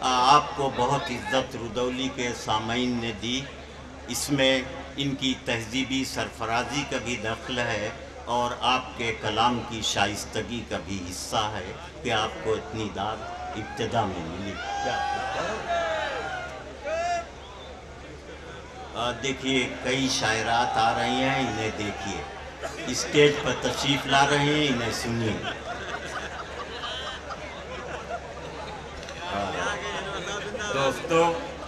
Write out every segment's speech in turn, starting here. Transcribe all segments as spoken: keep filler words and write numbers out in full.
आपको बहुत इज्जत रुदौली के सामईन ने दी। इसमें इनकी तहजीबी सरफराजी का भी दखल है और आपके कलाम की शाइस्तगी का भी हिस्सा है कि आपको इतनी दाद इब्तिदा में मिली। क्या देखिए, कई शायरात आ रही हैं, इन्हें देखिए, स्टेज पर तशरीफ़ ला रहे हैं, इन्हें सुनिए। दोस्तों,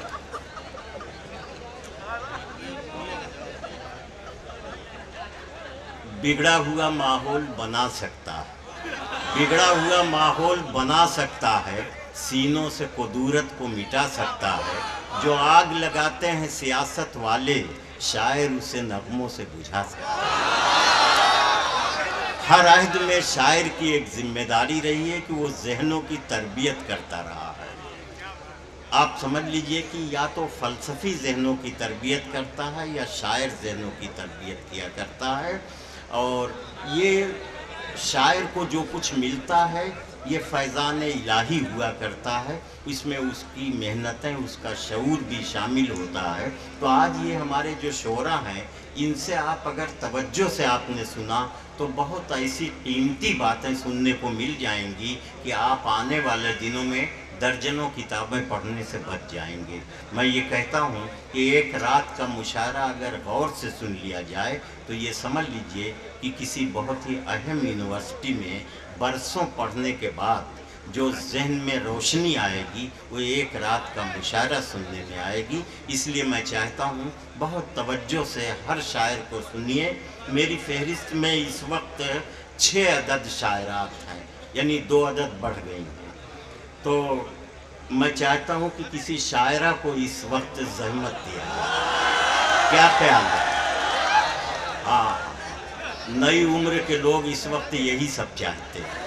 बिगड़ा हुआ माहौल बना सकता है, बिगड़ा हुआ माहौल बना सकता है, सीनों से कुदूरत को मिटा सकता है। जो आग लगाते हैं सियासत वाले, शायर उसे नगमों से बुझा सकता है। हर अहद में शायर की एक जिम्मेदारी रही है कि वो जहनों की तरबियत करता रहा है। आप समझ लीजिए कि या तो फ़लसफ़ी जहनों की तरबियत करता है या शायर जहनों की तरबियत किया करता है। और ये शायर को जो कुछ मिलता है ये फैज़ान इलाही हुआ करता है, इसमें उसकी मेहनतें, उसका शऊर भी शामिल होता है। तो आज ये हमारे जो शोरा हैं, इनसे आप अगर तवज्जो से आपने सुना तो बहुत ऐसी कीमती बातें सुनने को मिल जाएंगी कि आप आने वाले दिनों में दर्जनों किताबें पढ़ने से बच जाएंगे। मैं ये कहता हूँ कि एक रात का मुशायरा अगर गौर से सुन लिया जाए तो ये समझ लीजिए कि किसी बहुत ही अहम यूनिवर्सिटी में बरसों पढ़ने के बाद जो जहन में रोशनी आएगी वो एक रात का मुशायरा सुनने में आएगी। इसलिए मैं चाहता हूँ बहुत तवज्जो से हर शायर को सुनिए। मेरी फहरिस्त में इस वक्त छः अदद शायरात हैं, यानी दो अदद बढ़ गई हैं। तो मैं चाहता हूँ कि किसी शायरा को इस वक्त ज़हमत दिया जाए। क्या ख्याल है? हाँ, नई उम्र के लोग इस वक्त यही सब चाहते हैं।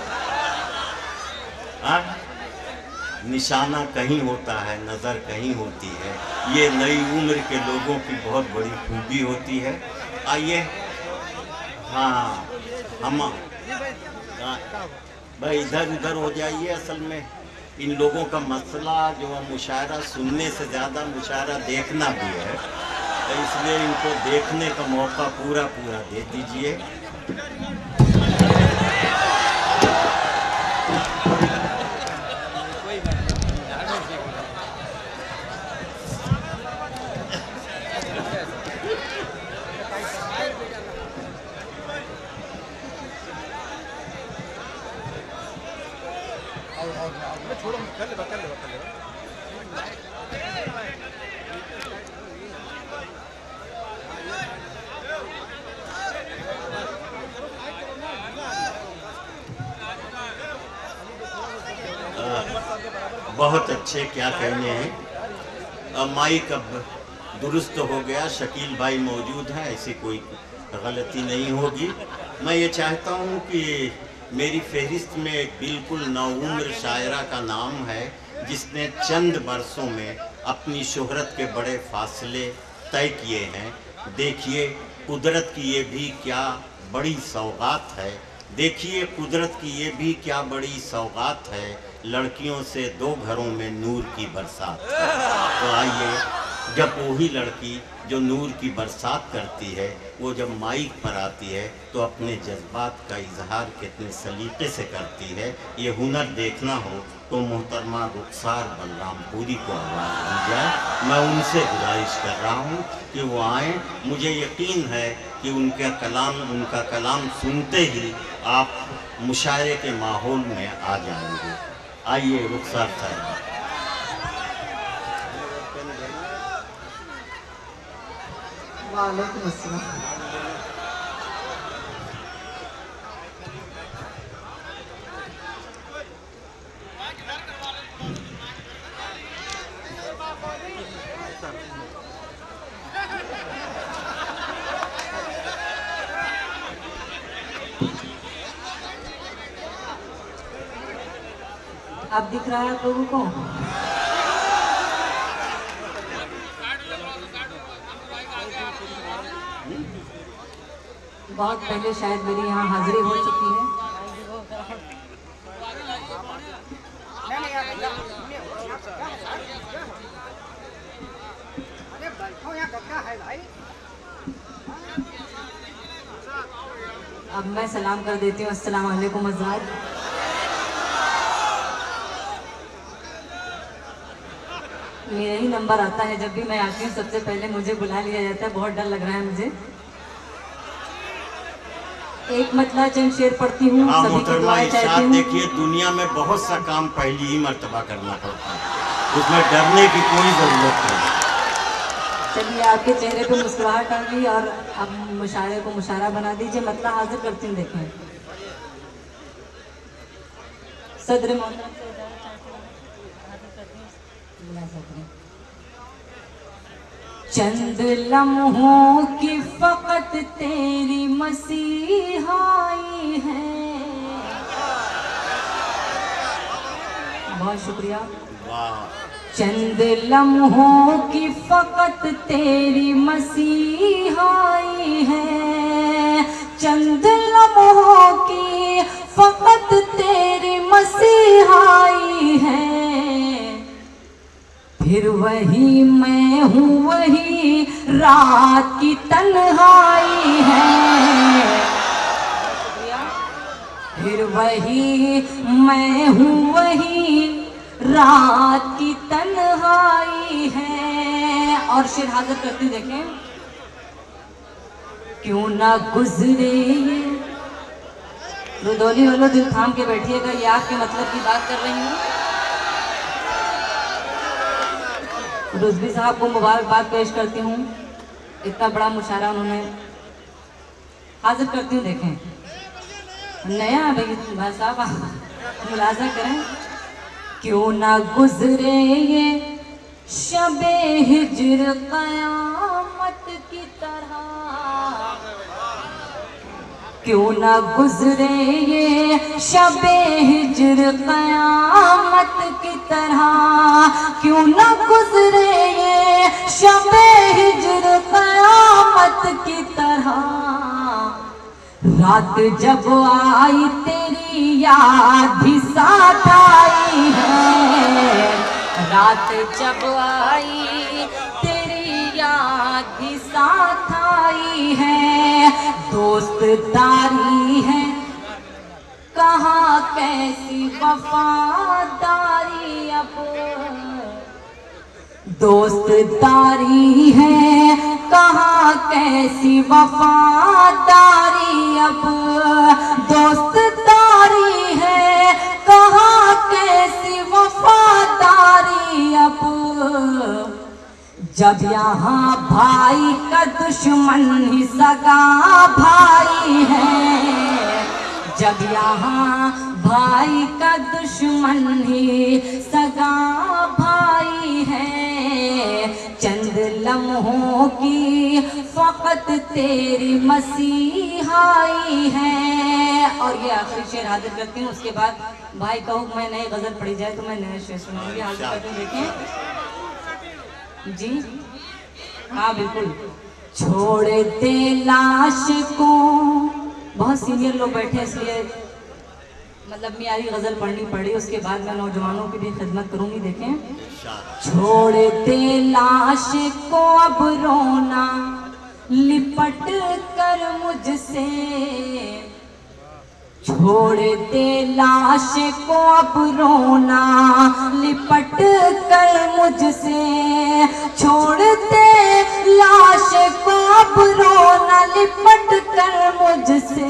हाँ, निशाना कहीं होता है, नज़र कहीं होती है। ये नई उम्र के लोगों की बहुत बड़ी खूबी होती है। आइए, हाँ, हम भाई इधर उधर हो जाइए। असल में इन लोगों का मसला जो है मुशायरा सुनने से ज़्यादा मुशायरा देखना भी है, तो इसलिए इनको देखने का मौका पूरा पूरा दे दीजिए। बहुत अच्छे, क्या कहने हैं। माइक अब दुरुस्त हो गया, शकील भाई मौजूद हैं, ऐसी कोई गलती नहीं होगी। मैं ये चाहता हूँ कि मेरी फहरिस्त में एक बिल्कुल नौउम्र शायरा का नाम है जिसने चंद बरसों में अपनी शोहरत के बड़े फासले तय किए हैं। देखिए कुदरत की ये भी क्या बड़ी सौगात है, देखिए कुदरत की ये भी क्या बड़ी सौगात है, लड़कियों से दो घरों में नूर की बरसात। तो आइए, जब वही लड़की जो नूर की बरसात करती है वो जब माइक पर आती है तो अपने जज्बात का इजहार कितने सलीके से करती है, ये हुनर देखना हो तो मोहतरमा रुखसार बलरामपुरी को आवाज़ दी जाए। मैं उनसे गुजारिश कर रहा हूँ कि वो आएँ। मुझे यकीन है कि उनका कलाम उनका कलाम सुनते ही आप मुशायरे के माहौल में आ जाएंगे। आइए रुखसार साहब। वालेकुम अस्सलाम। अब दिख रहा है आप लोगों को? बहुत पहले शायद मेरी यहाँ हाजिरी हो चुकी है। अब मैं सलाम कर देती हूँ। अस्सलाम वालेकुम हज़रात। मेरा ही नंबर आता है जब भी मैं आती हूँ, सबसे पहले मुझे बुला लिया जाता है। बहुत डर लग रहा है मुझे। एक मतला चंद शेर पढ़ती हूँ, हाँ सभी की मोहतरमा दुआएं चाहती इरशाद, हूँ। देखिए दुनिया में बहुत सा काम पहली ही मर्तबा करना पड़ता है, उसमें डरने की कोई ज़रूरत नहीं। चलिए, आपके चेहरे पे मुस्कुराहट आ गई और अब मुशायरे को मुशायरा बना दीजिए। मतलब हाजिर करती हूँ। देखें, सदर मोहतरम से हाजिर करती हूँ। बुला सकते हैं। चंद लम्हों की फकत तेरी मसीहाई है। बहुत शुक्रिया। वाह। चंद लम्हों की फकत तेरी मसीहाई है। चंद लम्हों की फकत तेरी मसीहाई है। फिर वही मैं हूँ, वही रात की तन्हाई है। फिर वही मैं हूँ, वही रात की तन्हाई है। और शेर हाजिर करती देखें। क्यों ना गुजरे रुदौली वालों, दिल थाम के बैठिएगा, ये आपके मतलब की बात कर रही हूँ। रुजवी साहब को मुबारकबाद पेश करती हूँ, इतना बड़ा मुशायरा उन्होंने। हाजिर करती हूँ। देखें, नया भाई भाई साहब मुलाजा करें। क्यों ना गुजरे ये शबे हिज्र क़यामत की तरह। क्यों ना गुजरे ये शबे हिज्र क़यामत की तरह। क्यों ना गुजरे ये शबे हिज्र क़यामत की तरह। रात जब आई तेरी याद भी साथ आई है। रात जब आई तेरी याद भी साथ आई है। दोस्त दारी है, कहाँ कैसी वफादारी अब। दोस्त दारी है, कहाँ कैसी वफादारी अब। दोस्त दारी है, कहाँ कैसी वफादारी अब। जब यहाँ भाई का दुश्मन ही सगा भाई है। जब यहाँ भाई का दुश्मन ही सगा भाई है। चंद लम्हों की फकत तेरी मसीहाई है। और ये आखिरी शेर हाजिर करती हूँ, उसके बाद भाई का हुक्म है नई गजल पढ़ी जाए तो मैं नए शेर सुनाऊंगी। हाजिर करती हूँ। देखिए जी, हाँ बिल्कुल। छोड़ दे लाश को, बहुत सीनियर लोग बैठे इसलिए मतलब मियारी गजल पढ़नी पड़ी। उसके बाद मैं नौजवानों की भी खिदमत करूंगी। देखें, छोड़ दे लाश को अब रोना, लिपट कर मुझसे। छोड़ दे लाश को अब रोना, लिपट कर मुझसे। छोड़ दे लाश को अब रोना, लिपट कर मुझसे।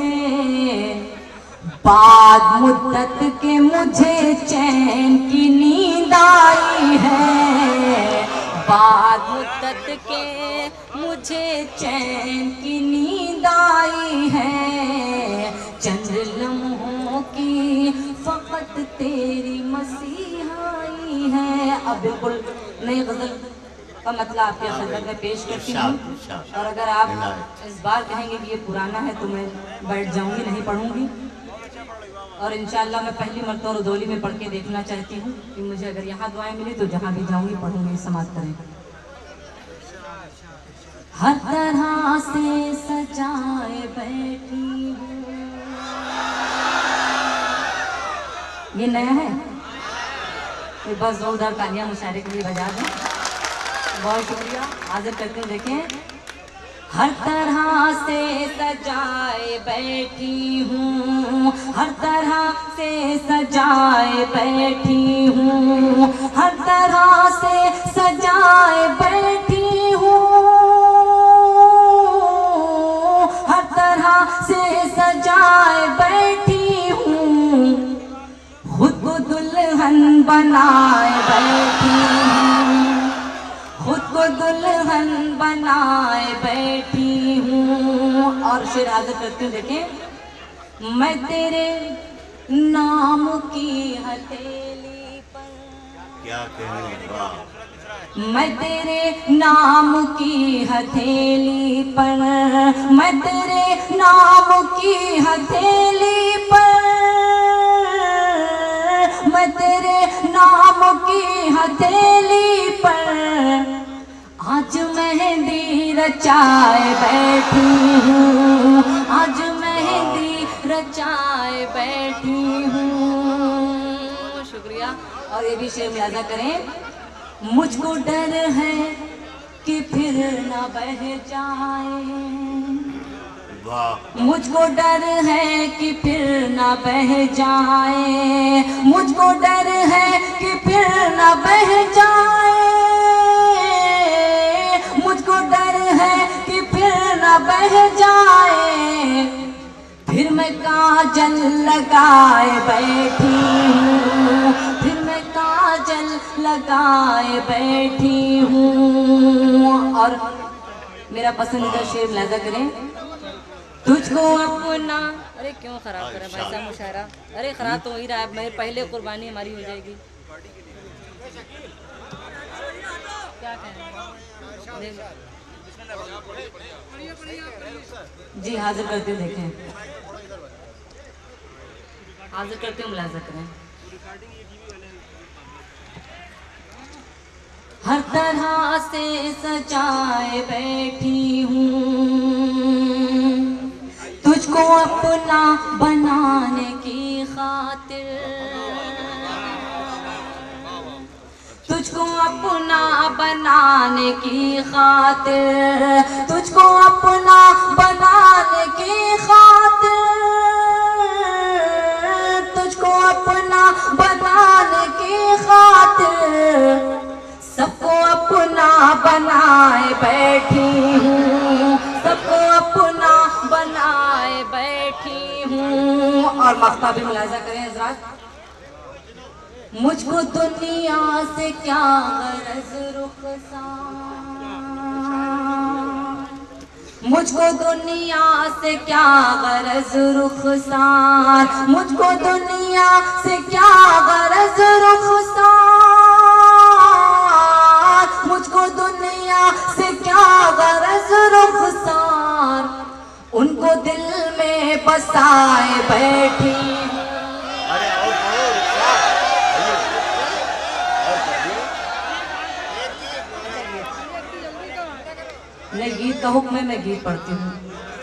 बाद मुद्दत के मुझे चैन की नींद आई है। बाद मुद्दत के मुझे चैन की नींद आई है। चंद लम्हों की फकत तेरी मसीहाई है। अब बिल्कुल नई गजल का मतलब आपके खिदमत में पेश करती हूँ। और अगर आप इस बार कहेंगे कि ये पुराना है तो मैं बैठ जाऊंगी, नहीं पढ़ूंगी। और इंशाअल्लाह मैं पहली मरतबा रुदौली में पढ़ के देखना चाहती हूँ कि मुझे अगर यहाँ दुआएं मिली तो जहाँ भी जाऊंगी पढ़ूंगी। समाप्त करें। हर तरह से सजाए बैठी हूँ। ये नया है, एक बार जोरदार तालियां मुशायरे के लिए बजा दें। बहुत शुक्रिया। हाजिर करते हैं, देखें। हर तरह से सजाए बैठी हूँ, हर तरह से सजाए बैठी हूँ, हर तरह से सजाए बैठी हूँ, हर तरह से सजाए बैठी हूँ, खुद को दुल्हन बनाए बैठी हूँ, खुद को दुल्हन बनाए बैठी हूँ। और शेर हाजिर करती हूँ, देखें। मैं तेरे नाम की हथेली पर, क्या कहने, वाह। मैं तेरे नाम की हथेली पर, मैं तेरे नाम की हथेली पर, मैं तेरे नाम की हथेली पर आज मेहंदी रचाए बैठी हूँ, आज मेहंदी रचाए बैठी हूँ। शुक्रिया। और ये भी शेर मुलाजा करें। मुझको डर है कि फिर न बह जाए, वाह। मुझको डर है कि फिर न बह जाए, मुझको डर है कि फिर न बह जाए, मुझको डर है कि फिर न बह जाए, फिर मैं काजल लगाए बैठी हूँ, फिर मैं काजल लगाए बैठी हूँ। और मेरा पसंदीदा शेर मुलाजा करें। तुझको अपना, अरे क्यों खराब करा भाई साहब मुशायरा, अरे खराब तो हो ही रहा है, मेरे पहले कुर्बानी हमारी हो जाएगी। क्या कहें जी। हाजिर करती हूँ, देखें। हाजिर करती हूँ, मुलाजा करें। हर तरह से सजाए बैठी हूँ, तुझको अपना बनाने की खातिर, तुझको अपना बनाने की खातिर, तुझको अपना बनाने की खातिर, तुझको अपना बनाने की खातिर सबको अपना बनाए बैठी हूँ, सबको अपना बनाए बैठी हूँ। और मक्ता भी मुलाजा करें हज़रात। मुझको दुनिया से क्या गरज रुखसार, मुझको दुनिया से क्या गरज रुखसार, मुझको दुनिया से क्या गरज रुखसार, मुझको दुनिया से क्या गरज रुखसार, उनको दिल में बसाए बैठी। नहीं, गीत का हुक्म है, मैं गीत पढ़ती हूँ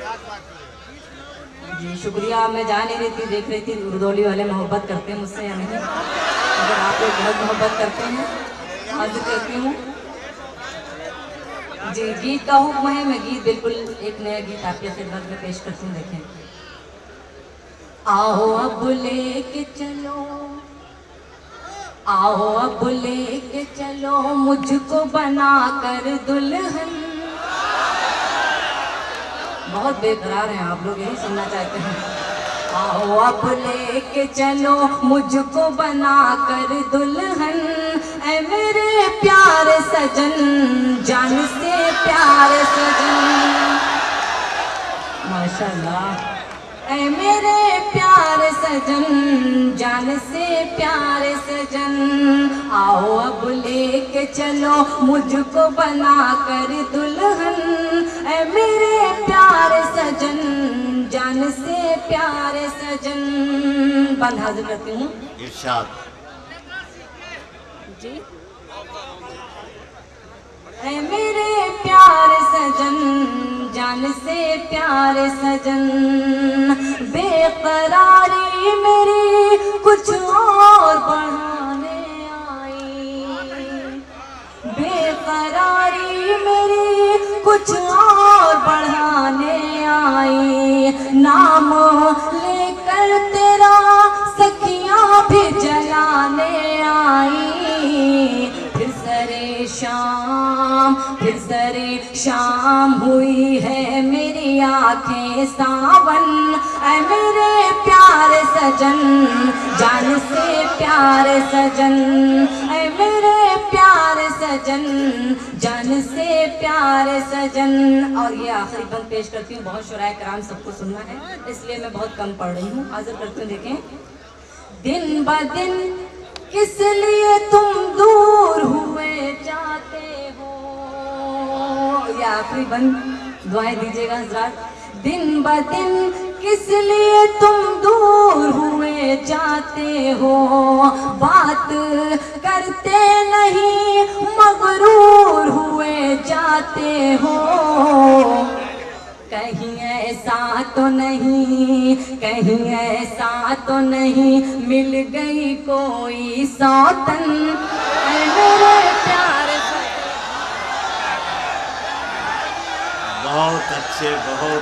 जी। शुक्रिया। मैं जा नहीं रही थी, देख रही थी रुदौली वाले मोहब्बत करते हैं मुझसे या नहीं। अगर आप लोग बहुत मोहब्बत करते हैं, अर्ज करती हूँ जी। गीत का हुक्म है, मैं गीत बिल्कुल एक नया गीत आपके खिदमत में पेश करती हूँ, देखें। आओ अब लेके चलो, आओ अब लेके चलो मुझको बना कर दुल्हन। बहुत बेकरार हैं आप लोग, यही सुनना चाहते हैं। आओ अब लेके चलो मुझको बना कर दुल्हन, ऐ मेरे प्यारे सजन, जान से प्यारे सजन, माशाल्लाह। ऐ मेरे प्यारे सजन, जान से प्यारे सजन, आओ अब लेके चलो मुझको बना कर दुल्हन, ऐ मेरे प्यारे सजन, जान से प्यारे सजन। बंद हाजिर करती हूँ इरशाद जी। ऐ मेरे प्यारे सजन, जान से प्यारे सजन, बेकरारी मेरी कुछ और बढ़ाने आई, बेकरारी कुछ और बढ़ाने आई, नाम लेकर तेरा सखियां भी जलाने आई। फिर सरे शाम फिर सरे शाम हुई है मेरी आंखें सावन, ऐ मेरे प्यारे सजन जान से प्यारे सजन, ऐ मेरे प्यारे सजन जान से प्यारे सजन। और ये आखिरी बंद पेश करती हूँ, बहुत शुराए कराम सबको सुनना है इसलिए मैं बहुत कम पढ़ रही हूँ। हाजिर करती हूँ, देखें। दिन ब दिन किस लिए तुम दूर हुए जाते हो, ये आखिरी बंद, दुआएं दीजिएगा हज़रात। दिन ब दिन किस लिए तुम दूर हुए जाते हो, बात करते नहीं मगरूर हुए जाते हो। कहीं ऐसा तो नहीं कहीं ऐसा तो नहीं मिल गई कोई सौतन, ऐ मेरे प्यारे। बहुत अच्छे बहुत